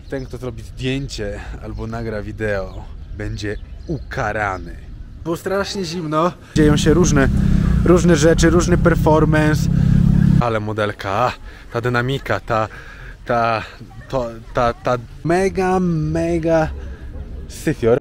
ten, kto zrobi zdjęcie albo nagra wideo, będzie ukarany. Było strasznie zimno, dzieją się różne rzeczy, różny performance. Ale modelka, ta dynamika, ta mega syfior.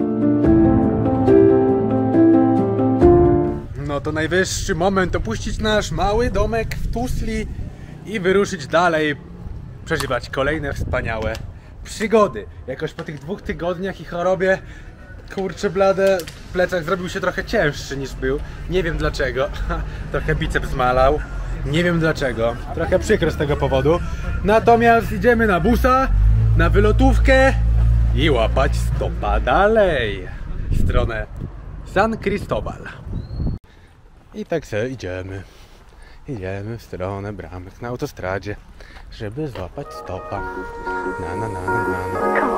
No to najwyższy moment opuścić nasz mały domek w Tuzli i wyruszyć dalej, przeżywać kolejne wspaniałe przygody. Jakoś po tych 2 tygodniach i chorobie, kurczę blade, plecak zrobił się trochę cięższy niż był. Nie wiem dlaczego. Trochę biceps zmalał. Nie wiem dlaczego. Trochę przykro z tego powodu. Natomiast idziemy na busa, na wylotówkę i łapać stopa dalej w stronę San Cristobal. I tak sobie idziemy w stronę bramek na autostradzie, żeby złapać stopa. Na.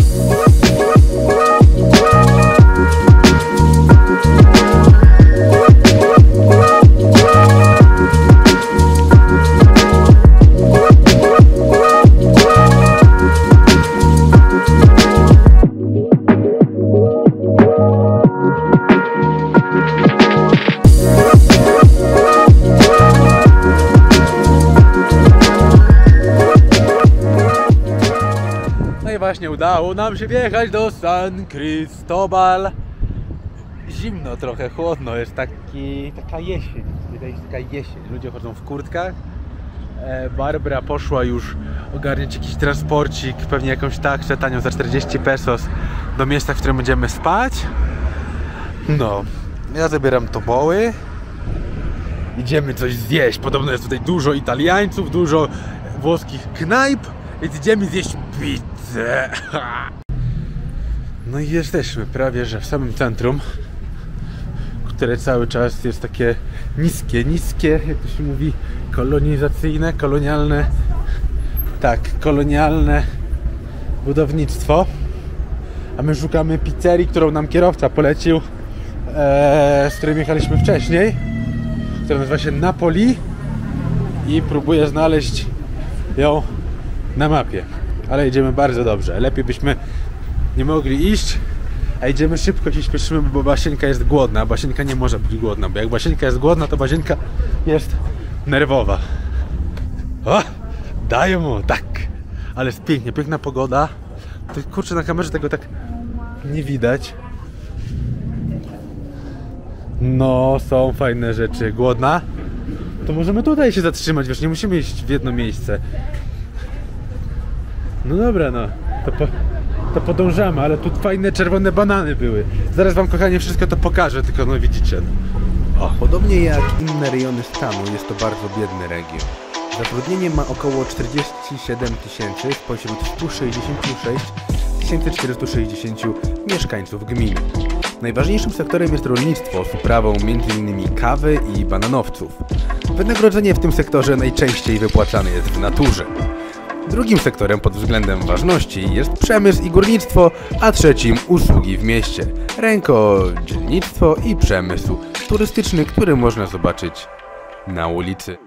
Właśnie udało nam się wjechać do San Cristobal. Zimno trochę, chłodno, jest taka jesień. Tutaj jest taka jesień. Ludzie chodzą w kurtkach. Barbara poszła już ogarniać jakiś transporcik, pewnie jakąś taksę tanią za 40 pesos do miejsca, w którym będziemy spać. No, ja zabieram toboły. Idziemy coś zjeść. Podobno jest tutaj dużo Italiańców, dużo włoskich knajp, więc idziemy zjeść pizzę. No i jesteśmy prawie że w samym centrum, które cały czas jest takie niskie, jak to się mówi, kolonizacyjne, kolonialne, tak, kolonialne budownictwo. A my szukamy pizzerii, którą nam kierowca polecił, z którym jechaliśmy wcześniej, która nazywa się Napoli i próbuję znaleźć ją na mapie. Ale idziemy bardzo dobrze. Lepiej byśmy nie mogli iść, a idziemy szybko, się śpieszymy, bo Basieńka jest głodna. A Basieńka nie może być głodna, bo jak Basieńka jest głodna, to Basieńka jest nerwowa. O! Daję mu, tak! Ale jest pięknie, piękna pogoda. To, kurczę, na kamerze tego tak nie widać. No, są fajne rzeczy. Głodna? To możemy tutaj się zatrzymać, wiesz, nie musimy iść w jedno miejsce. No dobra, no, to podążamy, ale tu fajne czerwone banany były. Zaraz wam, kochanie, wszystko to pokażę, tylko no widzicie. O. Podobnie jak inne rejony stanu, jest to bardzo biedny region. Zatrudnienie ma około 47 000 spośród 166 460 mieszkańców gminy. Najważniejszym sektorem jest rolnictwo z uprawą m.in. kawy i bananowców. Wynagrodzenie w tym sektorze najczęściej wypłacane jest w naturze. Drugim sektorem pod względem ważności jest przemysł i górnictwo, a trzecim usługi w mieście, rękodzielnictwo i przemysł turystyczny, który można zobaczyć na ulicy.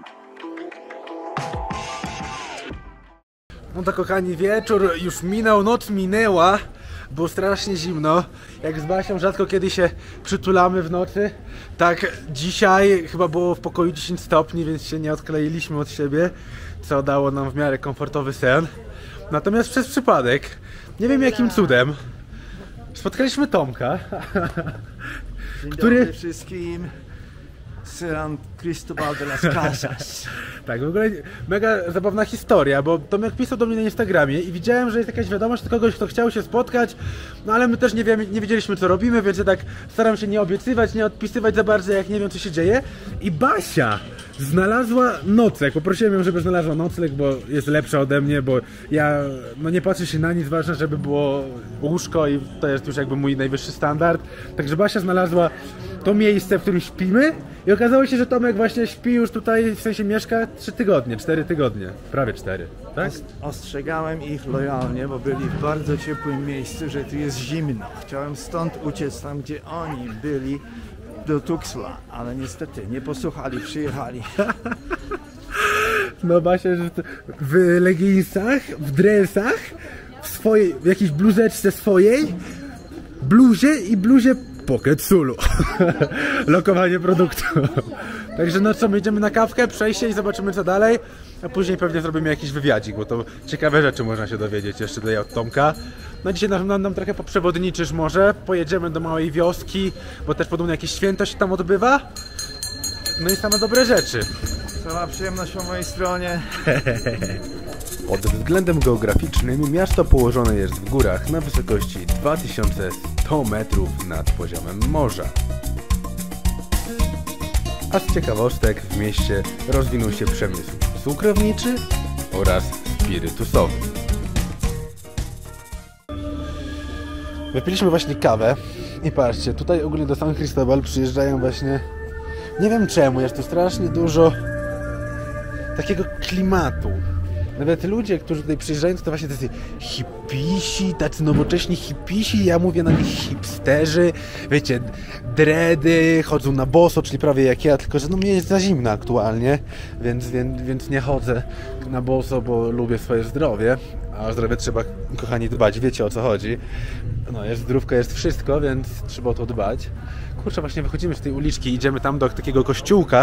No to, kochani, wieczór już minął, noc minęła, było strasznie zimno. Jak z Basią rzadko kiedy się przytulamy w nocy, tak dzisiaj chyba było w pokoju 10 stopni, więc się nie odkleiliśmy od siebie, co dało nam w miarę komfortowy sen. Natomiast przez przypadek, nie wiem jakim cudem, spotkaliśmy Tomka, który... Dobry wszystkim. San Cristobal de las Casas. Tak, w ogóle mega zabawna historia, bo Tomek pisał do mnie na Instagramie i widziałem, że jest jakaś wiadomość od kogoś, kto chciał się spotkać, no ale my też nie wiedzieliśmy, co robimy, więc ja tak staram się nie obiecywać, nie odpisywać za bardzo, jak nie wiem, co się dzieje. I Basia znalazła nocleg, poprosiłem ją, żeby znalazła nocleg, bo jest lepsza ode mnie, bo ja no nie patrzę się na nic, ważne, żeby było łóżko i to jest już jakby mój najwyższy standard. Także Basia znalazła to miejsce, w którym śpimy i okazało się, że Tomek właśnie śpi już tutaj, w sensie mieszka 3 tygodnie, 4 tygodnie, prawie 4, tak? Ostrzegałem ich lojalnie, bo byli w bardzo ciepłym miejscu, że tu jest zimno. Chciałem stąd uciec tam, gdzie oni byli, do Tuxla, ale niestety nie posłuchali, przyjechali. No właśnie, że w leginsach, w dresach, swojej, w jakiejś bluzeczce swojej, bluzie i bluzie Pocket Sulu. Lokowanie produktu. Także no co, my idziemy na kawkę, przejście i zobaczymy co dalej, a później pewnie zrobimy jakiś wywiadzik, bo to ciekawe rzeczy można się dowiedzieć jeszcze tutaj od Tomka. No dzisiaj nam trochę poprzewodniczysz może, pojedziemy do małej wioski, bo też podobno jakieś święto się tam odbywa. No i same dobre rzeczy. Cała przyjemność po mojej stronie. Pod względem geograficznym miasto położone jest w górach na wysokości 2100 metrów nad poziomem morza. A z ciekawostek w mieście rozwinął się przemysł cukrowniczy oraz spirytusowy. Wypiliśmy właśnie kawę i patrzcie, tutaj ogólnie do San Cristobal przyjeżdżają właśnie, nie wiem czemu, jest tu strasznie dużo takiego klimatu. Nawet ludzie, którzy tutaj przyjeżdżają, to właśnie tacy hipisi, tacy nowocześni hipisi, ja mówię na nich hipsterzy, wiecie, dready, chodzą na boso, czyli prawie jak ja, tylko że no mnie jest za zimno aktualnie, więc nie chodzę na boso, bo lubię swoje zdrowie, a o zdrowie trzeba, kochani, dbać, wiecie o co chodzi. No, jest zdrówka, jest wszystko, więc trzeba o to dbać. Kurczę, właśnie wychodzimy z tej uliczki, idziemy tam do takiego kościółka,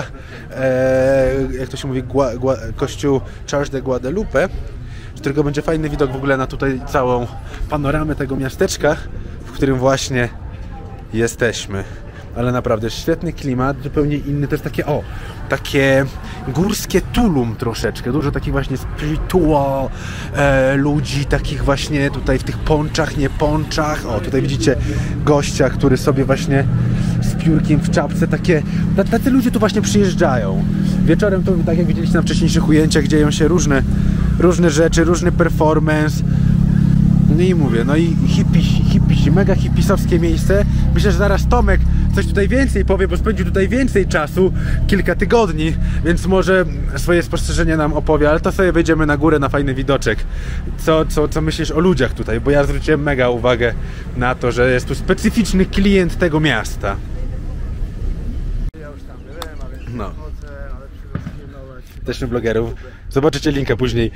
jak to się mówi, kościół Charles de Guadalupe, z którego będzie fajny widok w ogóle na tutaj całą panoramę tego miasteczka, w którym właśnie jesteśmy. Ale naprawdę świetny klimat, zupełnie inny, to jest takie, takie górskie Tulum troszeczkę, dużo takich właśnie spiritual ludzi, takich właśnie tutaj w tych ponczach, nie ponczach. O, tutaj widzicie gościa, który sobie właśnie z piórkiem w czapce, tacy ludzie tu właśnie przyjeżdżają. Wieczorem to, tak jak widzieliście na wcześniejszych ujęciach, dzieją się różne rzeczy, różny performance. No i mówię, no i hipisi, mega hipisowskie miejsce. Myślę, że zaraz Tomek coś tutaj więcej powie, bo spędził tutaj więcej czasu, kilka tygodni, więc może swoje spostrzeżenia nam opowie, ale to sobie wejdziemy na górę na fajny widoczek. Co myślisz o ludziach tutaj? Bo ja zwróciłem mega uwagę na to, że jest tu specyficzny klient tego miasta. Ja już tam byłem, ale No. ale przygotować. Jesteśmy blogerów. Zobaczycie linka później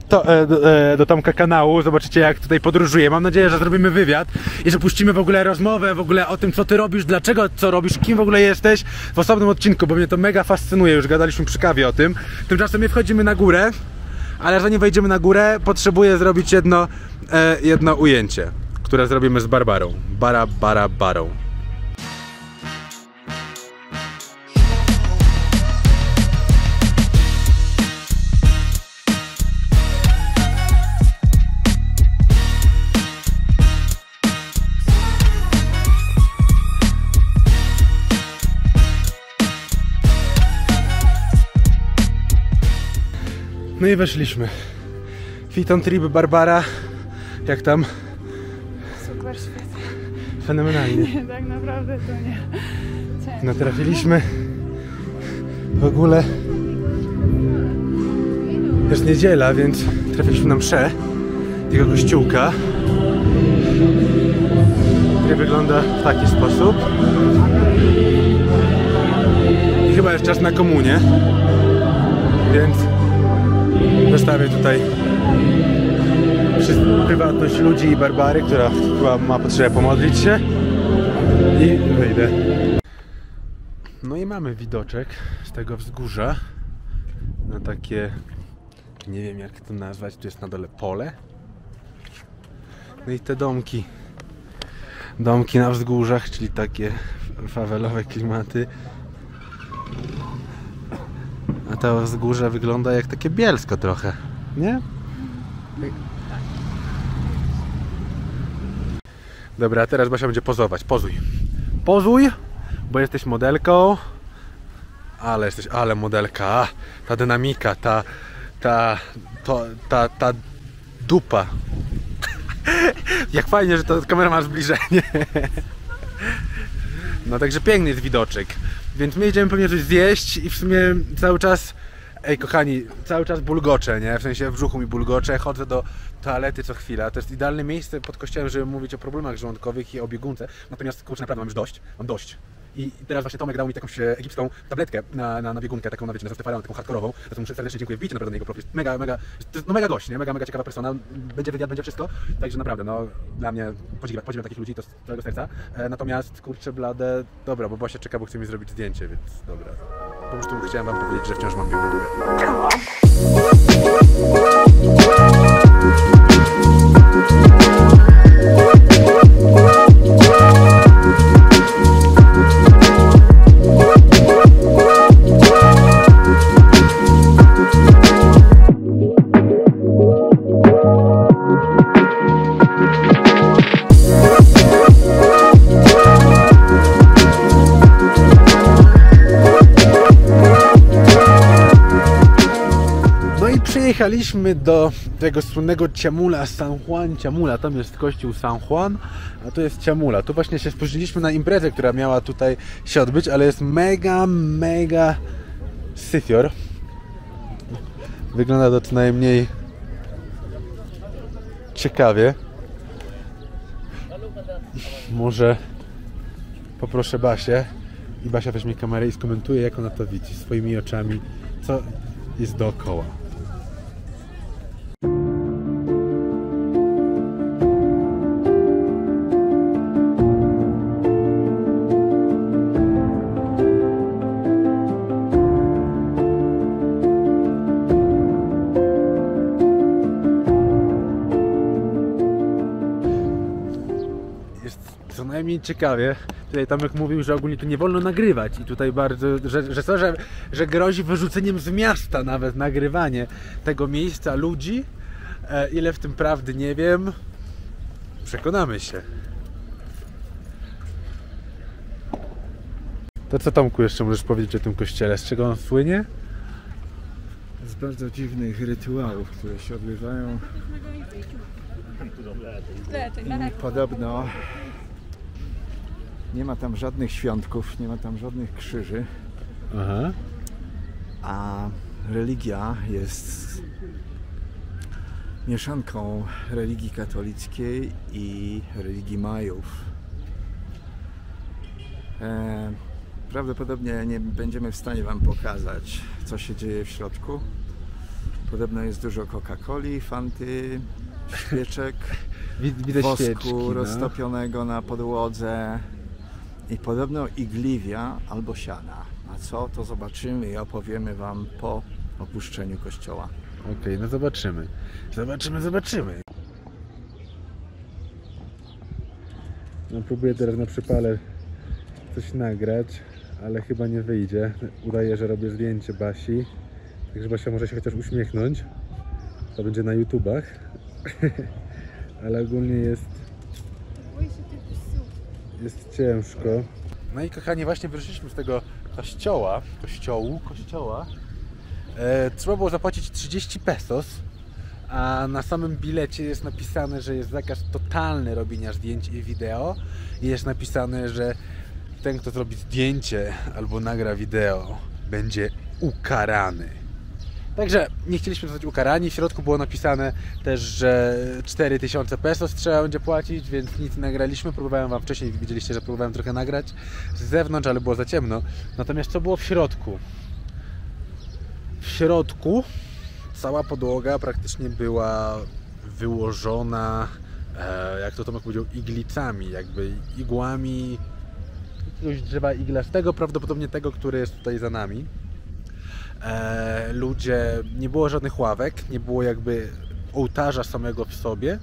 do Tomka kanału. Zobaczycie jak tutaj podróżuję. Mam nadzieję, że zrobimy wywiad i że puścimy w ogóle rozmowę w ogóle o tym co ty robisz, dlaczego co robisz, kim w ogóle jesteś w osobnym odcinku, bo mnie to mega fascynuje. Już gadaliśmy przy kawie o tym. Tymczasem my wchodzimy na górę, ale zanim wejdziemy na górę, potrzebuję zrobić jedno ujęcie, które zrobimy z Barbarą. Barą. No i weszliśmy. Fiton Trip Barbara. Jak tam? Super, świetnie. Fenomenalnie. Nie, tak naprawdę to nie. No trafiliśmy. W ogóle jest niedziela, więc trafiliśmy na mszę tego kościółka, który wygląda w taki sposób. I chyba jest czas na komunię, więc zostawię tutaj prywatność ludzi i Barbary, która chyba ma potrzebę pomodlić się i wyjdę. No i mamy widoczek z tego wzgórza na takie, nie wiem jak to nazwać, tu jest na dole pole. No i te domki na wzgórzach, czyli takie fawelowe klimaty. A to wzgórze wygląda jak takie Bielsko trochę, nie? Dobra, a teraz Basia będzie pozować. Pozuj, bo jesteś modelką. Ale modelka, ta dynamika, ta dupa. Jak fajnie, że ta kamera ma zbliżenie. No także piękny jest widoczek. Więc my idziemy pewnie coś zjeść i w sumie cały czas, kochani, cały czas bulgoczę, nie? W sensie w brzuchu mi bulgoczę, chodzę do toalety co chwila. To jest idealne miejsce pod kościołem, żeby mówić o problemach żołądkowych i o biegunce. Natomiast kurczę, naprawdę mam już dość. I teraz właśnie Tomek dał mi jakąś egipską tabletkę na biegunkę, taką na wiecie, na Stefaną, taką hardkorową. To muszę serdecznie dziękuję, wbijcie naprawdę na jego profil. Mega gość, nie? Mega ciekawa persona, będzie wywiad, będzie wszystko. Także naprawdę, no dla mnie podziwiam takich ludzi, to z całego serca. Natomiast kurczę blade, dobra, bo Basia czeka, bo chce mi zrobić zdjęcie, więc dobra. Po prostu chciałem wam powiedzieć, że wciąż mam biegunkę. Przyjechaliśmy do tego słynnego Ciamula, San Juan Ciamula. Tam jest kościół San Juan, a tu jest Ciamula. Tu właśnie się spóźniliśmy na imprezę, która miała tutaj się odbyć, ale jest mega syfior. Wygląda to co najmniej ciekawie. Może poproszę Basię i Basia weźmie kamerę i skomentuje, jak ona to widzi swoimi oczami, co jest dookoła. Co najmniej ciekawie, tutaj Tomek mówił, że ogólnie tu nie wolno nagrywać i tutaj bardzo, że grozi wyrzuceniem z miasta nawet nagrywanie tego miejsca, ludzi. Ile w tym prawdy nie wiem, przekonamy się. To co Tomku jeszcze możesz powiedzieć o tym kościele, z czego on słynie? Z bardzo dziwnych rytuałów, które się odbywają. Podobno nie ma tam żadnych świątków, nie ma tam żadnych krzyży. Aha. A religia jest mieszanką religii katolickiej i religii Majów. Prawdopodobnie nie będziemy w stanie wam pokazać, co się dzieje w środku. Podobno jest dużo Coca-Coli, Fanty, świeczek, Widać wosku świeczki, no. roztopionego na podłodze i podobno igliwia albo siana. A co, to zobaczymy i opowiemy wam po opuszczeniu kościoła. Okej, no zobaczymy. Zobaczymy. No próbuję teraz na przypale coś nagrać, ale chyba nie wyjdzie. Udaję, że robię zdjęcie Basi. Także Basia może się chociaż uśmiechnąć. To będzie na YouTubach. Ale ogólnie jest ciężko. No i kochani, właśnie wyszliśmy z tego kościoła. Trzeba było zapłacić 30 pesos, a na samym bilecie jest napisane, że jest zakaz totalny robienia zdjęć i wideo. I jest napisane, że ten, kto zrobi zdjęcie albo nagra wideo, będzie ukarany. Także nie chcieliśmy zostać ukarani. W środku było napisane też, że 4000 pesos trzeba będzie płacić, więc nic nie nagraliśmy. Próbowałem wam wcześniej, widzieliście, że próbowałem trochę nagrać z zewnątrz, ale było za ciemno. Natomiast co było w środku? W środku cała podłoga praktycznie była wyłożona, jak to Tomek powiedział, iglicami, jakby igłami jakiegoś drzewa iglastego, prawdopodobnie tego, który jest tutaj za nami. Ludzie, nie było żadnych ławek, nie było jakby ołtarza samego w sobie.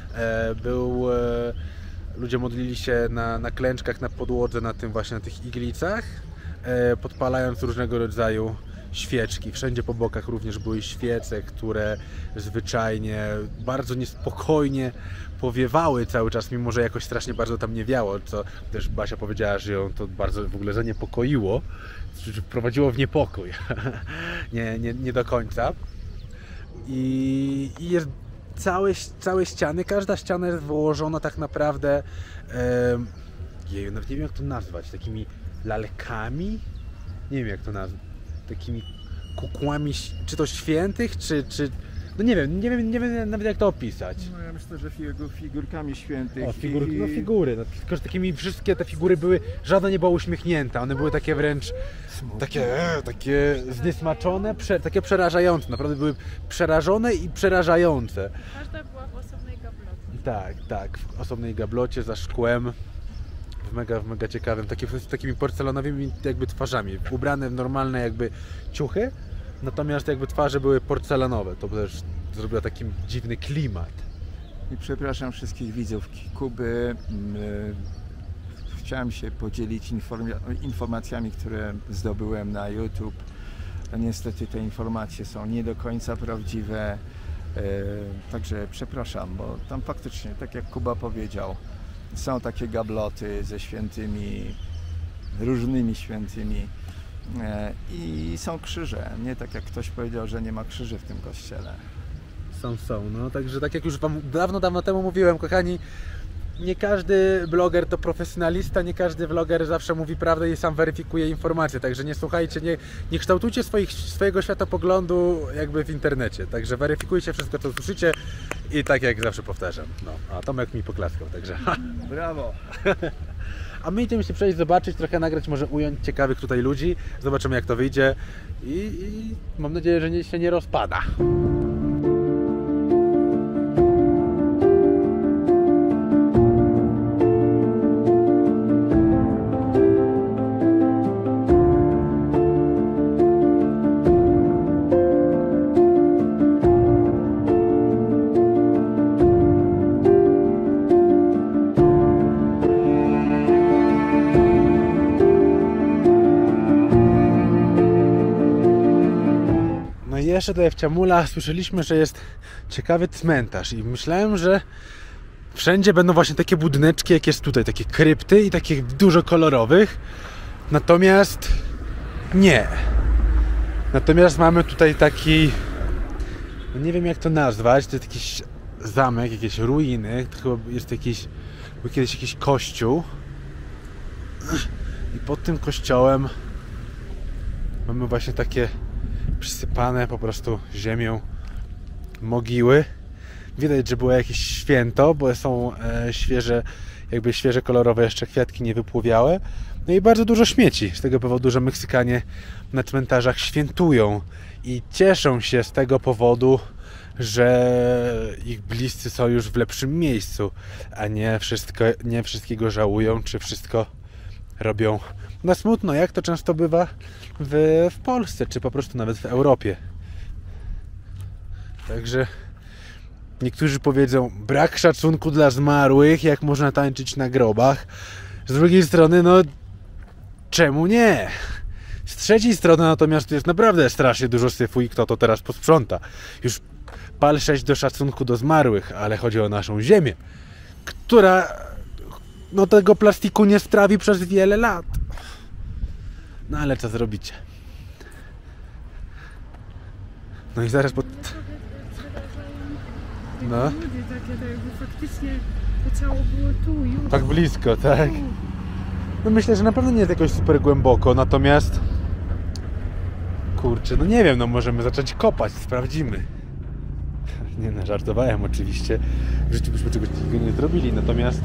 Ludzie modlili się na klęczkach, na podłodze, na tym właśnie, na tych iglicach, podpalając różnego rodzaju świeczki. Wszędzie po bokach również były świece, które zwyczajnie bardzo niespokojnie powiewały cały czas, mimo że jakoś strasznie bardzo tam nie wiało, co też Basia powiedziała, że ją to bardzo w ogóle zaniepokoiło, czy wprowadziło w niepokój. nie do końca. I jest całe ściany, każda ściana jest wyłożona tak naprawdę, nawet nie wiem jak to nazwać, takimi lalkami, nie wiem jak to nazwać, takimi kukłami, czy to świętych, czy No nie wiem nawet jak to opisać. No ja myślę, że figurkami świętych. O, figury. No, tylko że takimi wszystkie te figury były, żadna nie była uśmiechnięta, one były takie wręcz takie zniesmaczone, takie przerażające, naprawdę były przerażone i przerażające. Każda była w osobnej gablocie. Tak, w osobnej gablocie za szkłem, w mega ciekawym, z takimi porcelanowymi jakby twarzami, ubrane w normalne jakby ciuchy, natomiast jakby twarze były porcelanowe, to też zrobiło taki dziwny klimat. I przepraszam wszystkich widzów Kuby. Chciałem się podzielić informacjami, które zdobyłem na YouTube. Niestety te informacje są nie do końca prawdziwe. Także przepraszam, bo tam faktycznie, tak jak Kuba powiedział, są takie gabloty ze świętymi, różnymi świętymi i są krzyże. Nie tak jak ktoś powiedział, że nie ma krzyży w tym kościele. Są, no także tak jak już wam dawno temu mówiłem, kochani, nie każdy bloger to profesjonalista, nie każdy vloger zawsze mówi prawdę i sam weryfikuje informacje, także nie słuchajcie, nie kształtujcie swojego światopoglądu jakby w internecie, także weryfikujcie wszystko, co słyszycie i tak jak zawsze powtarzam, no, a Tomek mi poklaskał, także Brawo! A my idziemy się przejść, zobaczyć, trochę nagrać, może ująć ciekawych tutaj ludzi, zobaczymy jak to wyjdzie i mam nadzieję, że się nie rozpada. Jeszcze tutaj w Ciamula słyszeliśmy, że jest ciekawy cmentarz i myślałem, że wszędzie będą właśnie takie budyneczki, jak jest tutaj, takie krypty i takich dużo kolorowych, natomiast nie. Natomiast mamy tutaj taki, no nie wiem jak to nazwać, to jest jakiś zamek, jakieś ruiny, to chyba jest był kiedyś jakiś kościół i pod tym kościołem mamy właśnie takie przysypane po prostu ziemią mogiły. Widać, że było jakieś święto, bo są świeże kolorowe jeszcze kwiatki nie wypłowiałe. No i bardzo dużo śmieci, z tego powodu, że Meksykanie na cmentarzach świętują i cieszą się z tego powodu, że ich bliscy są już w lepszym miejscu, a nie wszystkiego żałują, czy wszystko robią na smutno, jak to często bywa w Polsce, czy po prostu nawet w Europie. Także niektórzy powiedzą, brak szacunku dla zmarłych, jak można tańczyć na grobach. Z drugiej strony, no czemu nie? Z trzeciej strony natomiast tu jest naprawdę strasznie dużo syfu i kto to teraz posprząta? Już pal 6 do szacunku do zmarłych, ale chodzi o naszą ziemię, która no tego plastiku nie strawi przez wiele lat. No ale co zrobicie? No i zaraz no. Ludzie takie, tak jakby faktycznie to ciało było tu już. Tak blisko, tak? No myślę, że na pewno nie jest jakoś super głęboko, natomiast kurczę, no nie wiem, no możemy zacząć kopać, sprawdzimy. Nie no, żartowałem oczywiście. W życiu byśmy czegoś takiego nie zrobili, natomiast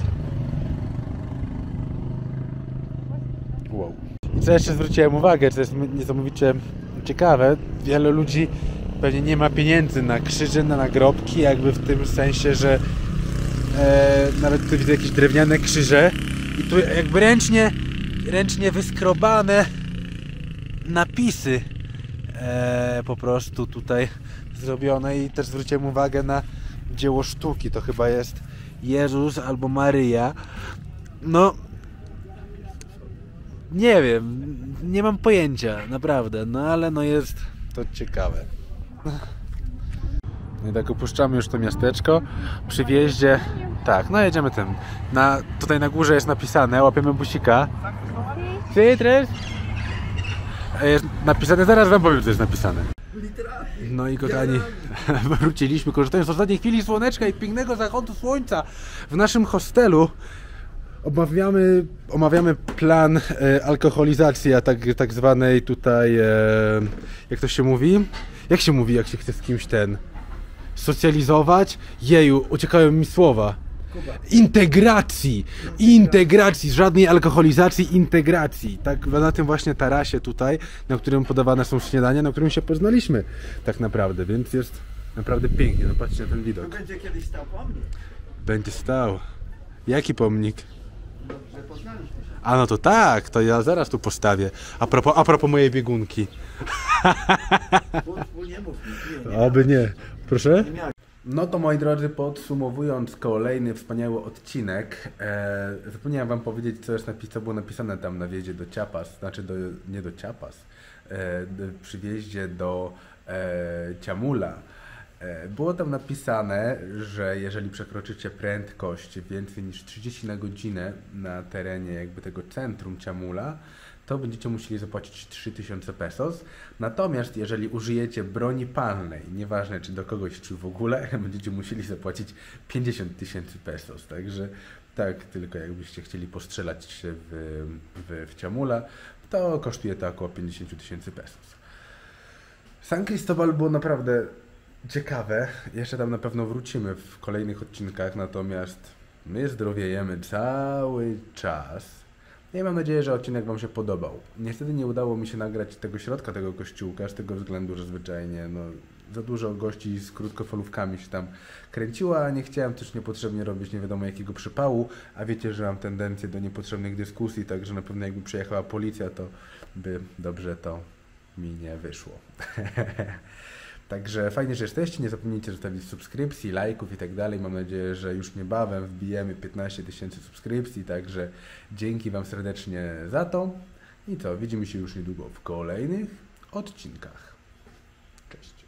wow. I co jeszcze zwróciłem uwagę, co jest niesamowicie ciekawe, wielu ludzi pewnie nie ma pieniędzy na krzyże, na nagrobki, jakby w tym sensie, że nawet tu widzę jakieś drewniane krzyże i tu jakby ręcznie wyskrobane napisy po prostu tutaj zrobione i też zwróciłem uwagę na dzieło sztuki, to chyba jest Jezus albo Maryja. No nie wiem, nie mam pojęcia, naprawdę, no ale no jest to ciekawe. No i tak opuszczamy już to miasteczko. Przy wjeździe, tak, no jedziemy tym. Tutaj na górze jest napisane, łapiemy busika. Sí, tres. Jest napisane, zaraz wam powiem, co jest napisane. No i kochani, wróciliśmy, korzystając z ostatniej chwili słoneczka i pięknego zachodu słońca w naszym hostelu. Omawiamy plan alkoholizacji, a tak zwanej tutaj, jak to się mówi? Jak się mówi, jak się chce z kimś socjalizować. Jeju, uciekają mi słowa. Integracji, żadnej alkoholizacji, integracji. Tak na tym właśnie tarasie tutaj, na którym podawane są śniadania, na którym się poznaliśmy tak naprawdę, więc jest naprawdę pięknie. No patrzcie na ten widok. Będzie kiedyś stał pomnik. Będzie stał. Jaki pomnik? Dobrze poznaliśmy się. A no to tak, to ja zaraz tu postawię. A propos mojej biegunki. Nie mów nic, nie. Oby nie. Proszę? Nie miałem. No to moi drodzy, podsumowując kolejny wspaniały odcinek, zapomniałem wam powiedzieć, co było napisane tam na wjeździe do Chiapas, znaczy nie do Chiapas, przy wjeździe do Chamula. Było tam napisane, że jeżeli przekroczycie prędkość więcej niż 30 na godzinę na terenie jakby tego centrum Chamula, to będziecie musieli zapłacić 3000 pesos. Natomiast jeżeli użyjecie broni palnej, nieważne czy do kogoś, czy w ogóle, będziecie musieli zapłacić 50 000 pesos. Także tak, tylko jakbyście chcieli postrzelać się w Chamula, to kosztuje to około 50 000 pesos. San Cristobal było naprawdę ciekawe. Jeszcze tam na pewno wrócimy w kolejnych odcinkach, natomiast my zdrowiejemy cały czas. I mam nadzieję, że odcinek wam się podobał. Niestety nie udało mi się nagrać tego środka tego kościółka, z tego względu, że zwyczajnie za dużo gości z krótkofalówkami się tam kręciło, a nie chciałem też niepotrzebnie robić nie wiadomo jakiego przypału, a wiecie, że mam tendencję do niepotrzebnych dyskusji, także na pewno jakby przyjechała policja, to by dobrze to mi nie wyszło. Także fajnie, że jesteście, nie zapomnijcie zostawić subskrypcji, lajków i tak dalej. Mam nadzieję, że już niebawem wbijemy 15 000 subskrypcji, także dzięki wam serdecznie za to. I co, widzimy się już niedługo w kolejnych odcinkach. Cześć.